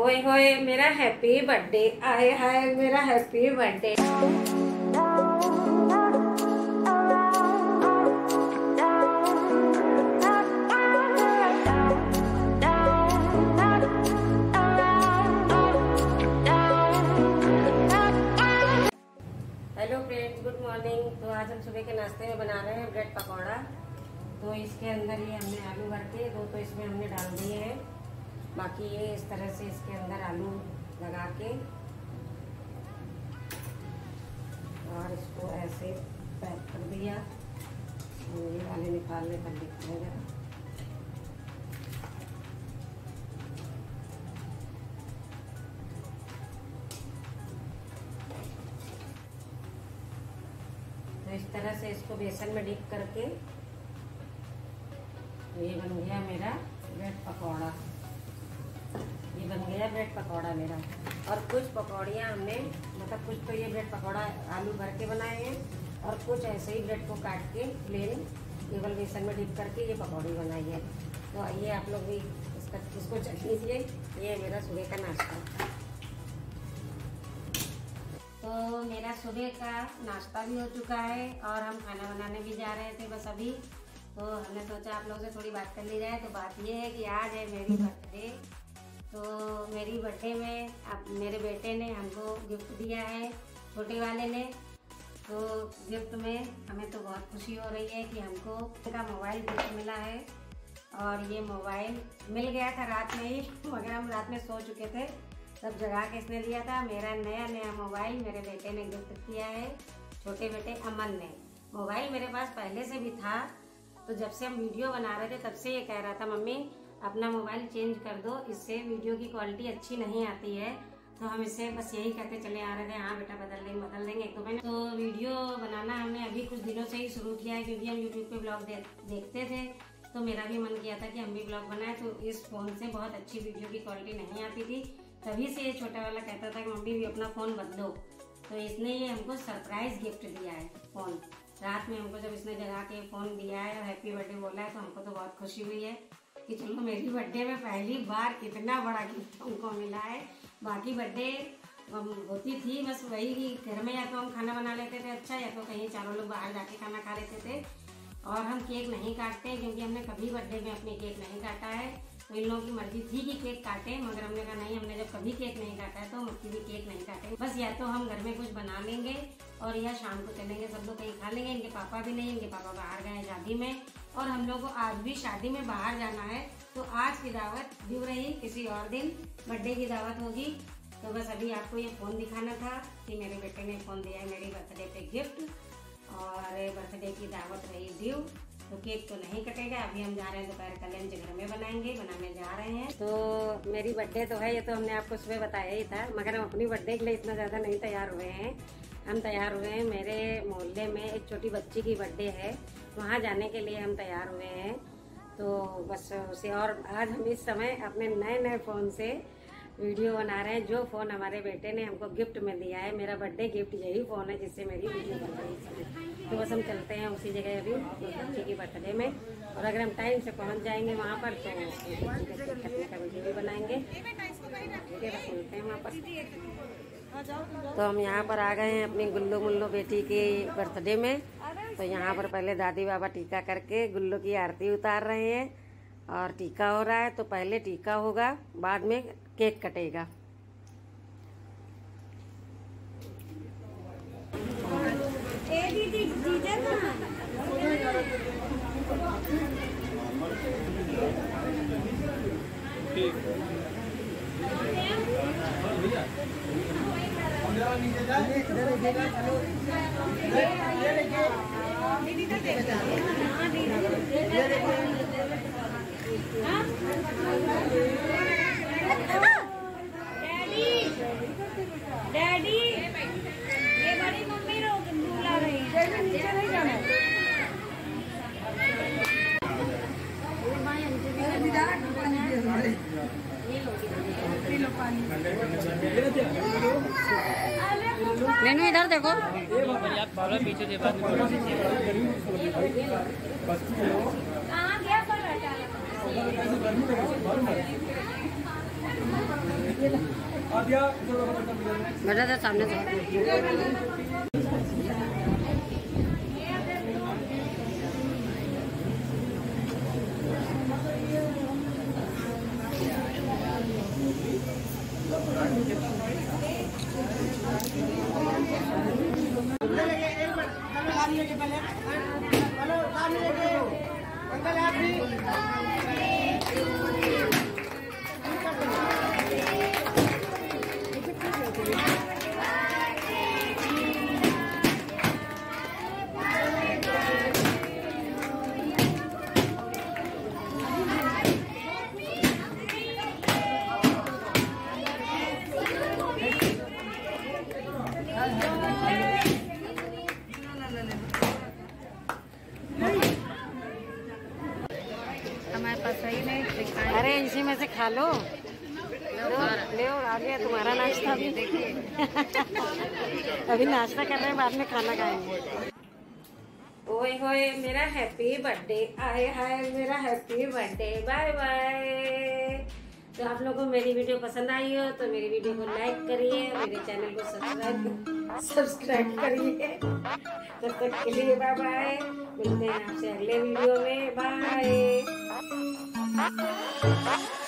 ओए होए मेरा हैप्पी बर्थडे, आए हाय मेरा happy birthday. Hello friends, good morning. तो आज हम सुबह के नाश्ते में बना रहे हैं ब्रेड पकौड़ा। तो इसके अंदर ये हमने आलू भर के दो तो इसमें हमने डाल दिए हैं, बाकी ये इस तरह से इसके अंदर आलू लगा के और इसको ऐसे पैक कर दिया। ये वाले निकालने पर दिखाएगा। तो इस तरह से इसको बेसन में डिप करके ये बन गया मेरा ब्रेड पकौड़ा। ये बन गया ब्रेड पकौड़ा मेरा। और कुछ पकौड़ियाँ हमने मतलब कुछ तो ये ब्रेड पकौड़ा आलू भर के बनाए हैं और कुछ ऐसे ही ब्रेड को काट के प्लेन केवल बेसन में डिप करके ये पकौड़ी बनाई है। तो आइए आप लोग भी इसको चख लीजिए। ये मेरा सुबह का नाश्ता। तो मेरा सुबह का नाश्ता भी हो चुका है और हम खाना बनाने भी जा रहे थे बस अभी। तो हमने सोचा आप लोगों से थोड़ी बात कर ली जाए। तो बात ये है कि आज है मेरी बर्थडे। तो मेरी बर्थडे में अब मेरे बेटे ने हमको गिफ्ट दिया है, छोटे वाले ने। तो गिफ्ट में हमें तो बहुत खुशी हो रही है कि हमको उनका मोबाइल गिफ्ट मिला है। और ये मोबाइल मिल गया था रात में ही, मगर हम रात में सो चुके थे, तब जगा के इसने दिया था। मेरा नया मोबाइल मेरे बेटे ने गिफ्ट किया है, छोटे बेटे अमन ने। मोबाइल मेरे पास पहले से भी था, तो जब से हम वीडियो बना रहे थे तब से ये कह रहा था मम्मी अपना मोबाइल चेंज कर दो, इससे वीडियो की क्वालिटी अच्छी नहीं आती है। तो हम इससे बस यही कहते चले आ रहे थे, हाँ बेटा बदल देंगे। तो मैंने तो वीडियो बनाना हमने अभी कुछ दिनों से ही शुरू किया है, क्योंकि हम यूट्यूब पे ब्लॉग देखते थे। तो मेरा भी मन किया था कि हम भी ब्लॉग बनाए। तो इस फोन से बहुत अच्छी वीडियो की क्वालिटी नहीं आती थी, तभी से ये छोटा वाला कहता था कि मम्मी भी अपना फ़ोन बदलो। तो इसने ये हमको सरप्राइज गिफ्ट दिया है फ़ोन। रात में हमको जब इसने जगा के फ़ोन दिया है और हैप्पी बर्थडे बोला है, तो हमको तो बहुत खुशी हुई है कि चलो मेरी बर्थडे में पहली बार इतना बड़ा गिफ्ट हमको मिला है। बाकी बर्थडे होती थी बस वही कि घर में या तो हम खाना बना लेते थे अच्छा, या तो कहीं चारों लोग बाहर जाके खाना खा लेते थे। और हम केक नहीं काटते, क्योंकि हमने कभी बर्थडे में अपने केक नहीं काटा है। तो इन लोगों की मर्जी थी कि केक काटे, मगर हमने कहा नहीं, हमने जब कभी केक नहीं काटा है तो हम भी केक नहीं काटेंगे। बस या तो हम घर में कुछ बना लेंगे और या शाम को चलेंगे, सब लोग कहीं खा लेंगे। इनके पापा भी नहीं, इनके पापा बाहर गए शादी में, और हम लोग को आज भी शादी में बाहर जाना है। तो आज की दावत ड्यू रही, किसी और दिन बर्थडे की दावत होगी। तो बस अभी आपको ये फ़ोन दिखाना था कि मेरे बेटे ने फ़ोन दिया है मेरी बर्थडे पे गिफ्ट, और बर्थडे की दावत रही ड्यू। तो केक तो नहीं कटेगा, अभी हम जा रहे हैं दोपहर का लंच घर में बनाने जा रहे हैं। तो मेरी बर्थडे तो है, ये तो हमने आपको सुबह बताया ही था, मगर हम अपनी बर्थडे के लिए इतना ज़्यादा नहीं तैयार हुए हैं। हम तैयार हुए हैं, मेरे मोहल्ले में एक छोटी बच्ची की बर्थडे है, वहाँ जाने के लिए हम तैयार हुए हैं। तो बस उसे, और आज हम इस समय अपने नए फ़ोन से वीडियो बना रहे हैं, जो फ़ोन हमारे बेटे ने हमको गिफ्ट में दिया है। मेरा बर्थडे गिफ्ट यही फ़ोन है जिससे मेरी वीडियो बन रही है। तो बस हम चलते हैं उसी जगह अभी बच्ची की बर्थडे में, और अगर हम टाइम से पहुंच जाएंगे वहां पर तो कटने का वीडियो भी बनाएंगे। ठीक है, बस मिलते हैं वहाँ पर। तो हम यहाँ पर आ गए हैं अपनी गुल्लू मुल्लू बेटी की बर्थडे में। तो यहाँ पर पहले दादी बाबा टीका करके गुल्लू की आरती उतार रहे हैं, और टीका हो रहा है। तो पहले टीका होगा, बाद में केक कटेगा। डैडी ये बड़ी मम्मी लोग बुला रही है, नीचे नहीं जाना। मेनू इधर देखो, पीछे दे कहाँ गया पर बेटा तो सामने से हमारे पास सही नहीं। अरे इसी में से खा लो, ले आ गया तुम्हारा नाश्ता भी। अभी नाश्ता कर रहे हैं, बाद में खाना खाएंगे। ओए होए मेरा हैप्पी बर्थडे, आए हाय मेरा हैप्पी बर्थडे, बाय बाय। तो आप लोगों को मेरी वीडियो पसंद आई हो तो मेरी वीडियो को लाइक करिए, मेरे चैनल को सब्सक्राइब करिए। तब तक के लिए बाय बाय, मिलते हैं आपसे अगले वीडियो में, बाय।